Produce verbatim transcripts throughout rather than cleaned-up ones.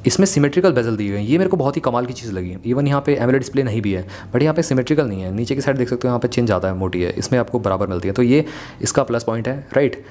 इसमें symmetrical bezel दी हुई है, ये मेरे को बहुत ही कमाल की चीज़ लगी। इवन यहाँ पे एमोलेड डिस्प्ले नहीं भी है, बट यहाँ पे सिमेट्रिकल नहीं है। नीचे की साइड देख सकते हो यहाँ पे चिन ज़्यादा है, मोटी है, इसमें आपको बराबर मिलती है, तो ये इसका प्लस पॉइंट है, राइट।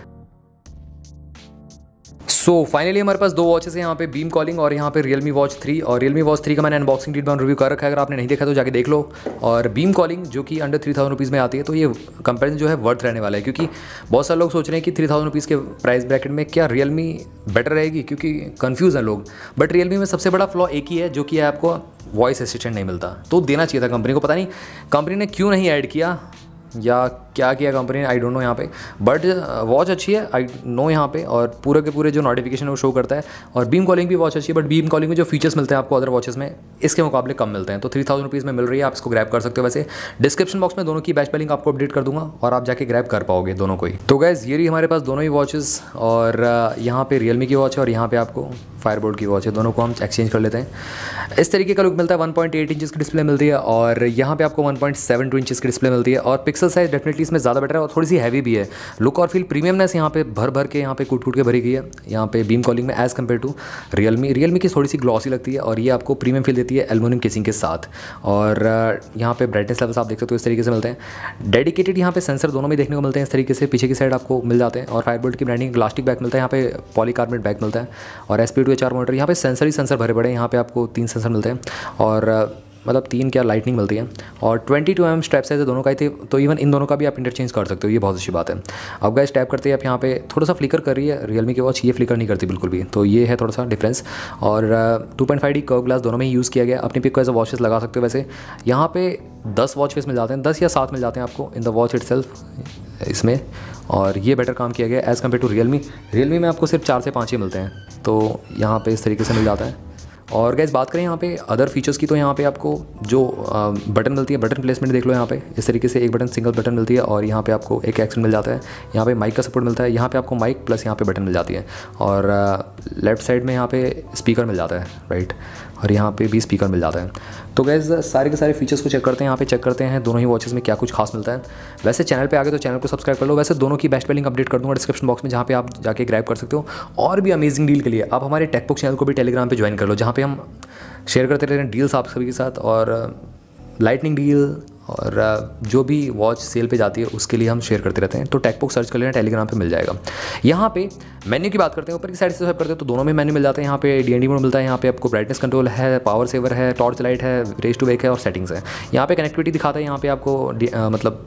सो so, फाइनली हमारे पास दो वॉचेस हैं यहाँ पे, बीम कॉलिंग और यहाँ पे रियलमी वॉच थ्री। और रियलमी वॉच थ्री का मैंने अनबॉक्सिंग डिटेल रिव्यू कर रखा है, अगर आपने नहीं देखा तो जाके देख लो। और बीम कॉलिंग जो कि अंडर थ्री थाउजेंड रुपीज़ में आती है, तो ये कंपेरिजन जो है वर्थ रहने वाला है, क्योंकि बहुत सारे लोग सोच रहे हैं कि थ्री थाउजेंड रुपीज़ के प्राइस ब्रैकेट में क्या रियलमी बेटर रहेगी, क्योंकि कन्फ्यूज़ हैं लोग। बट रियलमी में सबसे बड़ा फ्लॉ एक ही है, जो कि है आपको वॉइस असिस्टेंट नहीं मिलता। तो देना चाहिए था कंपनी को, पता नहीं कंपनी ने क्यों नहीं ऐड किया या क्या किया कंपनी ने, आई डोंट नो यहाँ पे। बट वॉच अच्छी है, आई नो यहाँ पे, और पूरे के पूरे जो नोटिफिकेशन है वो शो करता है। और बीम कॉलिंग भी वॉच अच्छी है, बट बीम कॉलिंग में जो फीचर्स मिलते हैं आपको अदर वॉचेस में, इसके मुकाबले कम मिलते हैं। तो थ्री थाउजेंड रुपीज़ में मिल रही है, आप इसको ग्रैब कर सकते हो। वैसे डिस्क्रिप्शन बॉक्स में दोनों की बैच पे लिंक आपको अपडेट कर दूंगा और आप जाके ग्रैब कर पाओगे दोनों को ही। तो गैस ये रही हमारे पास दोनों ही वॉचेस, और यहाँ पे रियलमी की वॉच है और यहाँ पे आपको फायरबोल्ट की वॉच है, दोनों को हम एक्सचेंज कर लेते हैं। इस तरीके का लुक मिलता है, वन पॉइंट एट इंचेस की डिस्प्ले मिलती है, और यहाँ पे आपको one point seven two inches की डिस्प्ले मिलती है। और पिक्सल साइज डेफिनेटली इसमें ज़्यादा बेटर है और थोड़ी सी हैवी भी है। लुक और फील प्रीमियमनेस यहाँ पे भर भर के यहाँ पे कूट कूट के भरी गई है यहाँ पे बीम कॉलिंग में, as compare to Realme. Realme की थोड़ी सी ग्लॉसी लगती है और ये आपको प्रीमियम फील देती है एल्युमिनियम केसिंग के साथ। और यहाँ पे ब्राइटनेस लेवल्स आप देख सकते हो इस तरीके से मिलते हैं। डेडिकेटेड यहाँ पे सेंसर दोनों में देखने को मिलते हैं इस तरीके से, पीछे की साइड आपको मिल जाते हैं। और फायरबोल्ट की ब्रांडिंग ग्लास्टिक बैक मिलता है, यहाँ पे पॉलीकार्बोनेट बैक मिलता है। और S P two H R motor, यहाँ पे सेंसर ही सेंसर भरे पड़े हैं, यहाँ पे आपको तीन सेंसर मिलते हैं, और मतलब तीन क्या लाइटनिंग मिलती है। और twenty two M M strap size दोनों का ही थे, तो इवन इन दोनों का भी आप इंटरचेंज कर सकते हो, ये बहुत अच्छी बात है। अब गाइस टैप करते हैं आप, यहाँ पे थोड़ा सा फ्लिकर कर रही है रियलमी की वॉच, ये फ्लिकर नहीं करती बिल्कुल भी, तो ये है थोड़ा सा डिफरेंस। और two point five D curve glass दोनों में ही यूज़ किया गया। अपनी पिक को एज अ वॉच फेस लगा सकते हो। वैसे यहाँ पे दस वॉच फेस मिल जाते हैं, दस या सात मिल जाते हैं आपको इन द वॉच इटसेल्फ इसमें, और ये बेटर काम किया गया as compare to Realme. Realme में आपको सिर्फ चार से पाँच ही मिलते हैं, तो यहाँ पे इस तरीके से मिल जाता है। और गैस बात करें यहाँ पे अदर फीचर्स की, तो यहाँ पे आपको जो बटन मिलती है, बटन प्लेसमेंट देख लो यहाँ पे, इस तरीके से एक बटन सिंगल बटन मिलती है, और यहाँ पे आपको एक एक्शन मिल जाता है। यहाँ पे माइक का सपोर्ट मिलता है, यहाँ पे आपको माइक प्लस यहाँ पे बटन मिल जाती है। और लेफ्ट साइड में यहाँ पे स्पीकर मिल जाता है, राइट, और यहाँ पे भी स्पीकर मिल जाता है। तो गैस सारे के सारे फीचर्स को चेक करते हैं, यहाँ पे चेक करते हैं दोनों ही वॉचेस में क्या कुछ खास मिलता है। वैसे चैनल पे आगे तो चैनल को सब्सक्राइब कर लो। वैसे दोनों की बेस्ट पे लिंक अपडेट कर दूँगा डिस्क्रिप्शन बॉक्स में, जहाँ पे आप जाके ग्रैब कर सकते हो। और भी अमेजिंग डील के लिए आप हमारे टेकबुक चैनल को भी टेलीग्राम पे ज्वाइन कर लो, जहाँ पे हम शेयर करते रहते हैं डील्स आप सभी के साथ, और लाइटनिंग डील और जो भी वॉच सेल पे जाती है उसके लिए हम शेयर करते रहते हैं। तो टेकबुक सर्च कर लेना, टेलीग्राम पे मिल जाएगा। यहाँ पे मेन्यू की बात करते हैं, ऊपर की साइड से स्वाइप करते हैं तो दोनों में मेन्यू मिल जाते हैं। यहाँ पे डी एन डी मोड मिलता है, यहाँ पे आपको ब्राइटनेस कंट्रोल है, पावर सेवर है, टॉर्च लाइट है, रेस टू वेक है, और सेटिंग्स है। यहाँ पे कनेक्टिविटी दिखाता है, यहाँ पे आपको आ, मतलब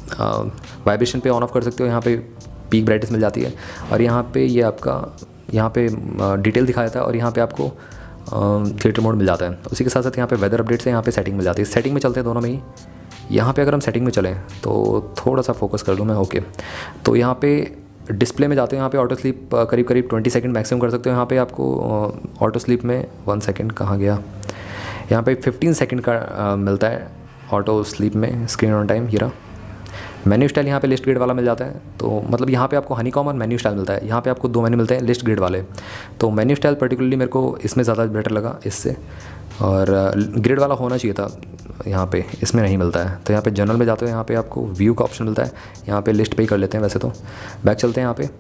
वाइब्रेशन पे ऑन ऑफ कर सकते हो, यहाँ पे पीक ब्राइटनेस मिल जाती है। और यहाँ पे ये आपका यहाँ पे डिटेल दिखाया था, और यहाँ पे आपको थिएटर मोड मिल जाता है। उसी के साथ साथ यहाँ पे वेदर अपडेट्स है, यहाँ पे सेटिंग मिल जाती है। सेटिंग में चलते हैं दोनों में ही। यहाँ पे अगर हम सेटिंग में चलें तो थोड़ा सा फोकस कर लूँ मैं, ओके। तो यहाँ पे डिस्प्ले में जाते हैं, यहाँ पे ऑटो स्लीप करीब करीब ट्वेंटी सेकंड मैक्सिमम कर सकते हो। यहाँ पे आपको ऑटो स्लीप में वन सेकंड कहाँ गया, यहाँ पे फिफ्टीन सेकंड का आ, मिलता है ऑटो स्लीप में। स्क्रीन ऑन टाइम ये रहा। मेन्यू स्टाइल यहाँ पे लिस्ट ग्रेड वाला मिल जाता है, तो मतलब यहाँ पे आपको हनीकॉम और मेन्यू स्टाइल मिलता है। यहाँ पे आपको दो मेन्यू मिलते हैं लिस्ट ग्रेड वाले, तो मेन्यू स्टाइल पर्टिकुलरली मेरे को इसमें ज़्यादा बेटर लगा इससे, और ग्रेड वाला होना चाहिए था यहाँ पे, इसमें नहीं मिलता है। तो यहाँ पे जनरल में जाते हैं, यहाँ पे आपको व्यू का ऑप्शन मिलता है, यहाँ पे लिस्ट पे ही कर लेते हैं वैसे तो। बैक चलते हैं, यहाँ पे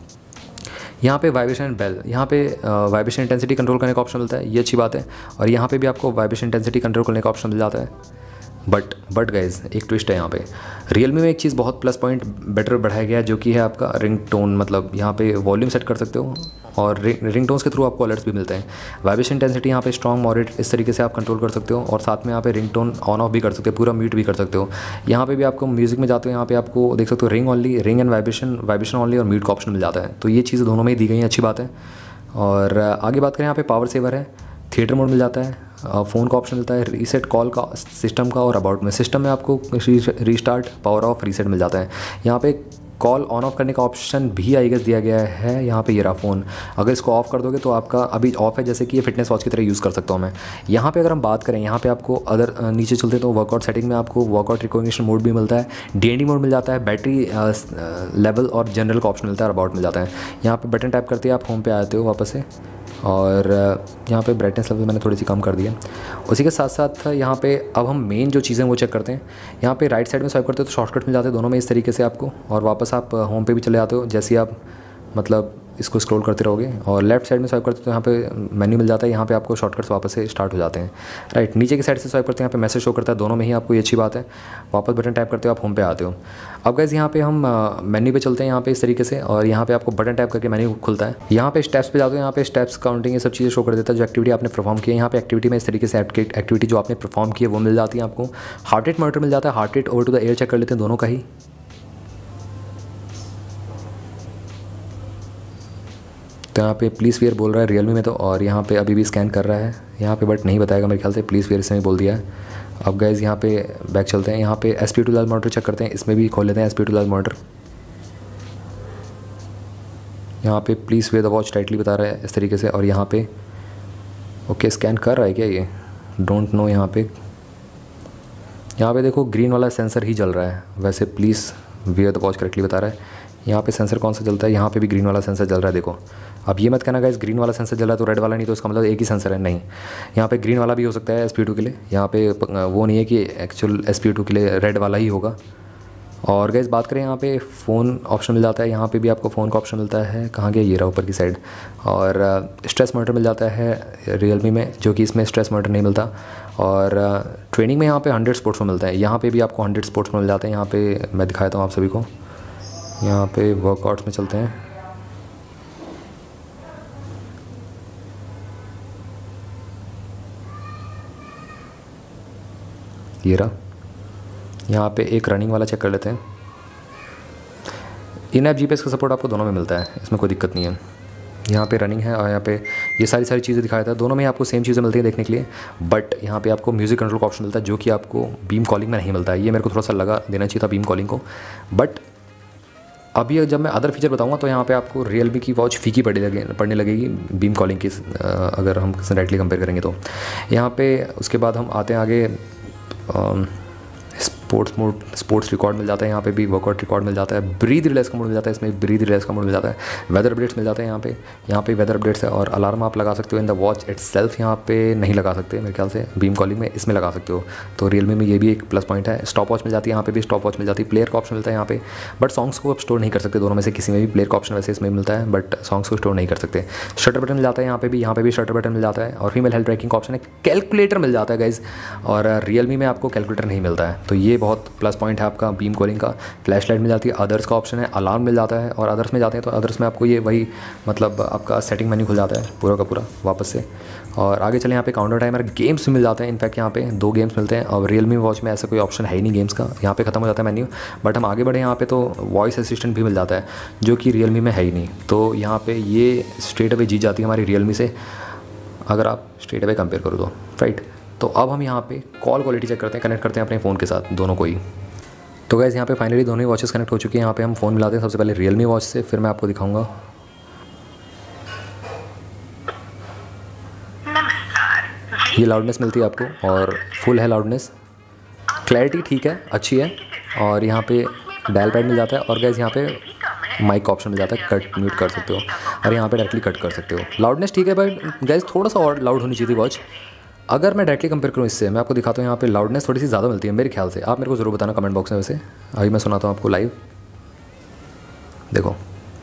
यहाँ पे वाइब्रेशन एंड बेल, यहाँ पे वाइब्रेशन इंटेंसिटी कंट्रोल करने का ऑप्शन मिलता है, ये अच्छी बात है। और यहाँ पे भी आपको वाइब्रेशन इंटेंसिटी कंट्रोल करने का ऑप्शन मिल जाता है। बट बट गाइज एक ट्विस्ट है यहाँ पे, रियलमी में एक चीज़ बहुत प्लस पॉइंट बेटर बढ़ाया गया है, जो कि है आपका रिंग टोन। मतलब यहाँ पे वॉल्यूम सेट कर सकते हो, और रिंग टोन्स के थ्रू आपको अलर्ट्स भी मिलते हैं। वाइब्रेशन इंटेंसिटी यहाँ पे स्ट्रॉन्ग मॉडरेट इस तरीके से आप कंट्रोल कर सकते हो, और साथ में यहाँ पे रिंग टोन ऑन ऑफ भी कर सकते हो, पूरा म्यूट भी कर सकते हो। यहाँ पे भी आपको म्यूजिक में जाते हो, यहाँ पे आपको देख सकते हो ring only, ring and vibration, vibration only और म्यूट का ऑप्शन मिल जाता है। तो ये चीज़ें दोनों में ही दी गई हैं, अच्छी बात है। और आगे बात करें, यहाँ पे पावर सेवर है, थिएटर मोड मिल जाता है, फ़ोन का ऑप्शन मिलता है, रीसेट कॉल का, सिस्टम का, और अबाउट में। सिस्टम में आपको रीस्टार्ट, पावर ऑफ, रीसेट मिल जाता है। यहाँ पे कॉल ऑन ऑफ करने का ऑप्शन भी आई गेस दिया गया है। यहाँ पे ये रहा फ़ोन, अगर इसको ऑफ़ कर दोगे तो आपका अभी ऑफ है, जैसे कि ये फिटनेस वॉच की तरह यूज़ कर सकता हूँ मैं। यहाँ पे अगर हम बात करें, यहाँ पे आपको अदर नीचे चलते तो वर्कआउट सेटिंग में आपको वर्कआउट रिकॉग्निशन मोड भी मिलता है, डी एन डी मोड मिल जाता है, बैटरी लेवल और जनरल का ऑप्शन मिलता है, अबाउट मिल जाता है। यहाँ पर बटन टैप करते ही आप होम पे आते हो वापस से, और यहाँ पे ब्राइटनेस लेवल मैंने थोड़ी सी कम कर दी है। उसी के साथ साथ यहाँ पे अब हम मेन जो चीज़ें वो चेक करते हैं। यहाँ पे राइट साइड में स्वाइप करते हो तो शॉर्टकट मिल जाते हैं दोनों में इस तरीके से आपको, और वापस आप होम पे भी चले जाते हो। जैसे आप मतलब इसको स्क्रॉल करते रहोगे और लेफ्ट साइड में स्वाइप करते हो तो यहाँ पे मेन्यू मिल जाता है, यहाँ पे आपको शॉर्टकट्स वापस से स्टार्ट हो जाते हैं। राइट, नीचे की साइड से स्वाइप करते हैं, यहाँ पे मैसेज शो करता है, दोनों में ही आपको ये अच्छी बात है। वापस बटन टैप करते हो, आप होम पे आते हो। अब गाइस यहाँ पे हम मेन्यू पे चलते हैं यहाँ पे इस तरीके से, और यहाँ पे आपको बटन टैप करके मेन्यू खुलता है। यहाँ पे स्टेप्स पे जाते हो, यहाँ पे स्टेप्स काउंटिंग ये सब चीज़ें शो कर देता है जो एक्टिविटी आपने परफॉर्म की है। यहाँ पे एक्टिविटी में इस तरीके से एक्टिविटी जो आपने परफॉर्म की है वो मिल जाती है आपको। हार्ट रेट मॉनिटर मिल जाता है, heart rate over to the air check कर लेते हैं दोनों का ही। तो यहाँ पे प्लीज़ वेयर बोल रहा है रियलमी में तो, और यहाँ पे अभी भी स्कैन कर रहा है यहाँ पे, बट नहीं बताएगा मेरे ख्याल से, प्लीज़ वेयर इसने बोल दिया है। अब गाइज यहाँ पे बैक चलते हैं, यहाँ पे S P two level monitor check करते हैं, इसमें भी खोल लेते हैं S P two level monitor. यहाँ पे please wear the watch tightly बता रहा है इस तरीके से, और यहाँ पे ओके स्कैन कर रहा है क्या ये, डोंट नो। यहाँ पे यहाँ पे देखो ग्रीन वाला सेंसर ही जल रहा है, वैसे please wear the watch correctly बता रहा है। यहाँ पे सेंसर कौन सा चलता है, यहाँ पे भी ग्रीन वाला सेंसर जल रहा है। देखो अब ये मत कहना गाइस ग्रीन वाला सेंसर जल रहा है तो रेड वाला नहीं, तो इसका मतलब एक ही सेंसर है, नहीं। यहाँ पे ग्रीन वाला भी हो सकता है एस पी टू के लिए, यहाँ पे वो नहीं है कि एक्चुअल एस पी टू के लिए रेड वाला ही होगा। और गाइस बात करें यहाँ पे फ़ोन ऑप्शन मिल जाता है, यहाँ पे भी आपको फ़ोन का ऑप्शन मिलता है, कहाँ गया ये रहा ऊपर की साइड। और स्ट्रेस मॉनिटर मिल जाता है रियलमी में, जो कि इसमें स्ट्रेस मॉनिटर नहीं मिलता। और ट्रेनिंग में यहाँ पे हंड्रेड स्पोर्ट्स में मिलता है, यहाँ पे भी आपको हंड्रेड स्पोर्ट्स में मिल जाते हैं। यहाँ पे मैं दिखाता हूँ आप सभी को, यहाँ पे वर्कआउट्स में चलते हैं। ये रहा, यहाँ पे एक रनिंग वाला चेक कर लेते हैं। इन ऐप जीपीएस का सपोर्ट आपको दोनों में मिलता है, इसमें कोई दिक्कत नहीं है। यहाँ पे रनिंग है और यहाँ पे ये सारी सारी चीज़ें दिखाया था, दोनों में आपको सेम चीज़ें मिलती हैं देखने के लिए। बट यहाँ पे आपको म्यूज़िक कंट्रोल का ऑप्शन मिलता है जो कि आपको बीम कॉलिंग में नहीं मिलता है। ये मेरे को थोड़ा सा लगा देना चाहिए था बीम कॉलिंग को, बट अभी जब मैं अदर फीचर बताऊंगा तो यहाँ पे आपको रियलमी की वॉच फीकी पड़ने लगे पड़ने लगेगी बीम कॉलिंग की, अगर हम डायरेक्टली कंपेयर करेंगे तो। यहाँ पे उसके बाद हम आते हैं आगे, स्पोर्ट्स मोड, स्पोर्ट्स रिकॉर्ड मिल जाता है, यहाँ पे भी वर्कआउट रिकॉर्ड मिल जाता है, ब्रीथ रिलैक्स का मोड मिल जाता है, इसमें ब्रीथ रिलैक्स का मोड मिल जाता है, वेदर अपडेट्स मिल जाते हैं यहाँ पे, यहाँ पे वेदर अपडेट्स है, और अलार्म आप लगा सकते हो इन द वॉच इटसेल्फ, यहाँ पे नहीं लगा सकते मेरे ख्याल से, बीम कॉलिंग में इसमें लगा सकते हो। तो रियलमी में ये भी एक प्लस पॉइंट है। स्टॉप वॉच मिल जाती है, यहाँ पे भी स्टॉप वॉच मिल जाती है, प्लेयर का ऑप्शन मिलता है यहाँ पे, बट सॉन्ग्स को आप स्टोर नहीं कर सकते, दोनों में से किसी में भी प्लेयर का ऑप्शन वैसे इसमें मिलता है, बट सॉन्ग्स को स्टोर नहीं कर सकते। शटर बटन मिल जाता है यहाँ पे भी, यहाँ पे भी शटर बटन मिल जाता है, और फीमेल हेल्थ ट्रैकिंग का ऑप्शन है, कैलकुलेटर मिल जाता है गाइज, और रियलमी में आपको कैलकुलेटर नहीं मिलता है, तो ये बहुत प्लस पॉइंट है आपका बीम कॉलिंग का। फ्लैश लाइट मिल जाती है, अदर्स का ऑप्शन है, अलार्म मिल जाता है, और अदर्स में जाते हैं तो अदर्स में आपको ये वही मतलब आपका सेटिंग मेन्यू खुल जाता है पूरा का पूरा वापस से। और आगे चले यहाँ पे काउंटर टाइमर, गेम्स मिल जाते हैं, इनफैक्ट यहाँ पे दो गेम्स मिलते हैं, और रियलमी वॉच में ऐसा कोई ऑप्शन है ही नहीं गेम्स का, यहाँ पे खत्म हो जाता है मेन्यू। बट हम आगे बढ़े यहाँ पे तो वॉइस असिस्टेंट भी मिल जाता है जो कि रियलमी में है ही नहीं, तो यहाँ पे ये स्ट्रेट अवे जीत जाती है हमारी रियलमी से, अगर आप स्ट्रेट अवे कंपेयर करो तो, राइट। तो अब हम यहाँ पे कॉल क्वालिटी चेक करते हैं, कनेक्ट करते हैं अपने फ़ोन के साथ दोनों को ही। तो गाइस यहाँ पे फाइनली दोनों ही वॉचेस कनेक्ट हो चुकी हैं। यहाँ पे हम फ़ोन मिलाते हैं सबसे पहले रियलमी वॉच से, फिर मैं आपको दिखाऊंगा। ये लाउडनेस मिलती है आपको, और फुल है लाउडनेस, क्लैरिटी ठीक है, अच्छी है, और यहाँ पे डायल पैड मिल जाता है, और गाइस यहाँ पे माइक का ऑप्शन मिल जाता है, कट म्यूट कर सकते हो, और यहाँ पे डायरेक्टली कट कर सकते हो। लाउडनेस ठीक है बट गाइस थोड़ा सा और लाउड होनी चाहिए थी वॉच। अगर मैं डायरेक्टली कंपेयर करूँ इससे, मैं आपको दिखाता हूँ, यहाँ पे लाउडनेस थोड़ी सी ज़्यादा मिलती है मेरे ख्याल से, आप मेरे को ज़रूर बताना कमेंट बॉक्स में। वैसे अभी मैं सुनाता हूँ आपको लाइव, देखो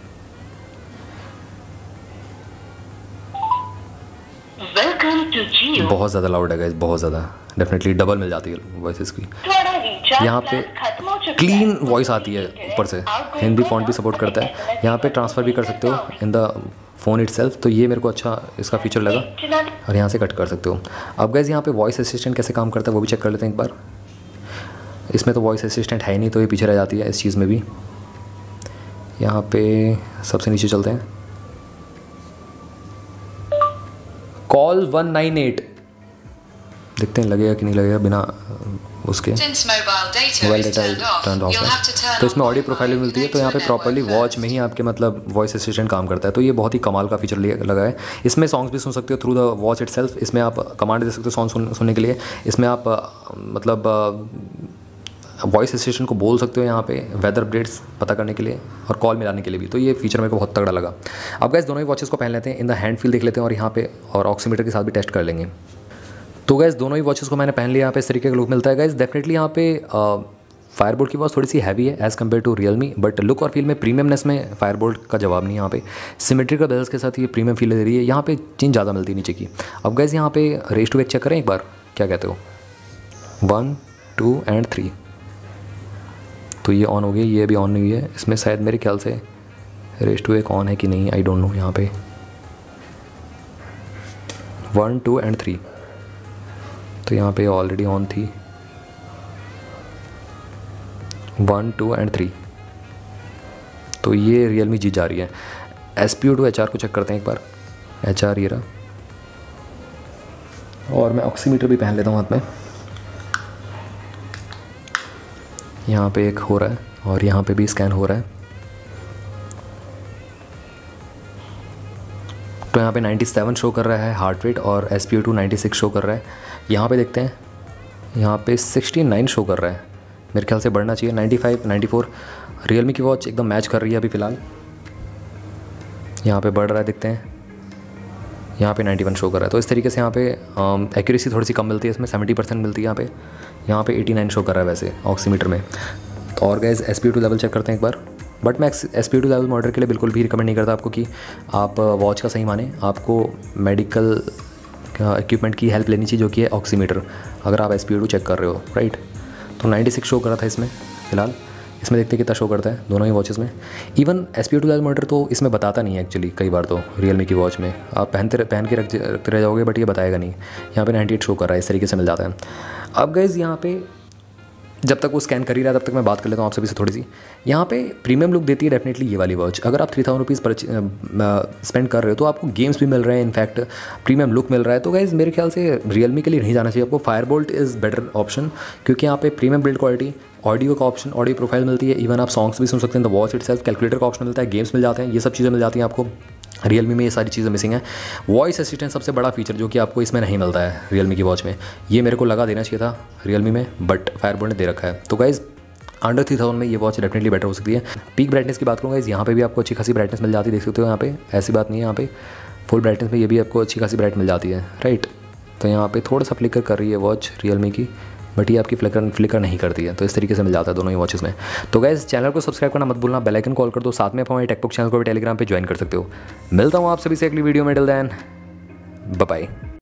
बहुत ज़्यादा लाउड है गाइस, बहुत ज़्यादा, डेफिनेटली डबल मिल जाती है वॉइस की। यहाँ पे क्लीन वॉइस आती है, ऊपर से हिंदी फॉन्ट भी सपोर्ट करता है, यहाँ पे ट्रांसफ़र भी कर सकते हो इन द फ़ोन इटसेल्फ, तो ये मेरे को अच्छा इसका फीचर लगा, और यहाँ से कट कर सकते हो। अब गाइस यहाँ पे वॉइस असिस्टेंट कैसे काम करता है वो भी चेक कर लेते हैं एक बार। इसमें तो वॉइस असिस्टेंट है ही नहीं, तो ये पीछे रह जाती है इस चीज़ में भी। यहाँ पे सबसे नीचे चलते हैं, कॉल वन नाइन एट, देखते हैं लगेगा कि नहीं लगेगा बिना उसके। मोबाइल डेटा टर्न ऑफ है, तो इसमें ऑडियो प्रोफाइल भी मिलती है, तो यहाँ पे प्रॉपर्ली वॉच में ही आपके मतलब वॉइस असिस्टेंट काम करता है, तो ये बहुत ही कमाल का फीचर लगा है। इसमें सॉन्ग्स भी सुन सकते हो थ्रू द वॉच इटसेल्फ, इसमें आप कमांड दे सकते हो सॉन्ग सुन, सुनने के लिए, इसमें आप मतलब वॉइस असिस्टेंट को बोल सकते हो यहाँ पे वेदर अपडेट्स पता करने के लिए, और कॉल मिलाने के लिए भी, तो ये फीचर मेरे को बहुत तगड़ा लगा। अब गाइस दोनों ही वॉचेस को पहन लेते हैं, इन द हैंड फील देख लेते हैं, और यहाँ पे और ऑक्सीमीटर के साथ भी टेस्ट कर लेंगे। तो गाइस दोनों ही वॉचेस को मैंने पहन लिया, यहाँ पे इस तरीके का लुक मिलता है गाइस। डेफिनेटली यहाँ पे फायरबोल्ट की वॉच थोड़ी सी हैवी है as compare to Realme, but look और फील में प्रीमियमनेस में फायरबोल्ट का जवाब नहीं है। यहाँ पे सिमेट्रिकल बेल्स के साथ ये प्रीमियम फील दे रही है, यहाँ पे चेंज ज़्यादा मिलती है नीचे की। अब गाइस यहाँ पे रेस टू वेक चेक करें एक बार, क्या कहते हो, वन टू एंड थ्री, तो ये ऑन हो गई, ये भी ऑन नहीं है। इसमें शायद मेरे ख्याल से रेस टू वेक ऑन है कि नहीं, आई डोंट नो। यहाँ पे वन टू एंड थ्री, तो यहाँ पे ऑलरेडी ऑन थी, वन टू एंड थ्री, तो ये रियलमी जीत जा रही है। S P O two H R को चेक करते हैं एक बार, एच आर ये रहा, और मैं ऑक्सीमीटर भी पहन लेता हूँ हाथ में। यहाँ पे एक हो रहा है और यहाँ पे भी स्कैन हो रहा है, तो यहाँ पे सत्तानवे शो कर रहा है हार्ट रेट और एस पी यू टू छियानवे शो कर रहा है। यहाँ पे देखते हैं, यहाँ पे उनहत्तर शो कर रहा है, मेरे ख्याल से बढ़ना चाहिए पचानवे, चौरानवे। रियलमी की वॉच एकदम मैच कर रही है अभी फ़िलहाल, यहाँ पे बढ़ रहा है, देखते हैं, यहाँ पे इक्यानवे शो कर रहा है। तो इस तरीके से यहाँ पे एक्यूरेसी थोड़ी सी कम मिलती है, इसमें सत्तर परसेंट मिलती है यहाँ पे, यहाँ पे नवासी शो कर रहा है वैसे ऑक्सीमीटर में। तो और guys S P O two level check करते हैं एक बार, बट मैं S P O two level model के लिए बिल्कुल भी रिकमेंड नहीं करता आपको कि आप वॉच का सही माने, आपको मेडिकल इक्विपमेंट की हेल्प लेनी चाहिए जो कि है ऑक्सीमीटर, अगर आप S P O two check कर रहे हो, राइट। तो छियानवे शो कर रहा था इसमें फ़िलहाल, इसमें देखते हैं कितना शो करता है दोनों ही वॉचेस में। Even S P O two level model तो इसमें बताता नहीं है एक्चुअली, कई बार तो रियलमी की वॉच में आप पहनते पहन के रख रखते रह जाओगे, बट ये बताएगा नहीं। यहाँ पे अट्ठानवे शो कर रहा है, इस तरीके से मिल जाता है। अब गाइज़ यहाँ पे जब तक वो स्कैन कर ही रहा है तब तक मैं बात कर लेता हूँ आप सभी से थोड़ी सी। यहाँ पे प्रीमियम लुक देती है डेफिनेटली ये वाली वॉच। अगर आप थ्री थाउजेंड रुपीज़ पर स्पेंड कर रहे हो तो आपको गेम्स भी मिल रहे हैं, इनफैक्ट प्रीमियम लुक मिल रहा है। तो गाइज़ मेरे ख्याल से रियलमी के लिए नहीं जाना चाहिए आपको, फायरबोल्ट इज़ बेटर ऑप्शन, क्योंकि यहाँ पे प्रीमियम बिल्ड क्वालिटी, ऑडियो का ऑप्शन, ऑडियो प्रोफाइल मिलती है, इवन आप सॉन्ग्स भी सुन सकते हैं द वॉच इटसेल्फ, कैलकुलेटर का ऑप्शन मिलता है, गेम्स मिल जाते हैं, ये सब चीज़ें मिल जाती हैं आपको। रियलमी में ये सारी चीज़ें मिसिंग है। वॉइस असिस्टेंट सबसे बड़ा फीचर जो कि आपको इसमें नहीं मिलता है रियलमी की वॉच में, ये मेरे को लगा देना चाहिए था रियलमी में, बट फायरबोल्ट ने दे रखा है। तो गाइज़ अंडर थ्री थाउजेंड में ये वॉच डेफिनेटली बेटर हो सकती है। पीक ब्राइटनेस की बात करूँगा, यहाँ पे भी आपको अच्छी खासी ब्राइटनेस मिल जाती है, देख सकते हो यहाँ पे, ऐसी बात नहीं है, यहाँ पे फुल ब्राइटनेस में ये भी आपको अच्छी खासी ब्राइट मिल जाती है, राइट। तो यहाँ पे थोड़ा सा फ्लिकर कर रही है वॉच रियलमी की, बट ये आपकी फ्लिकर फ्लिकर नहीं करती है, तो इस तरीके से मिल जाता है दोनों ही वॉचेस में। तो गाइस चैनल को सब्सक्राइब करना मत भूलना, बेल आइकन कॉल कर दो, साथ में आप हमारे टेकबुक चैनल को भी टेलीग्राम पे ज्वाइन कर सकते हो। मिलता हूँ आप सभी से अगली वीडियो में, टिल देन बाय बाय।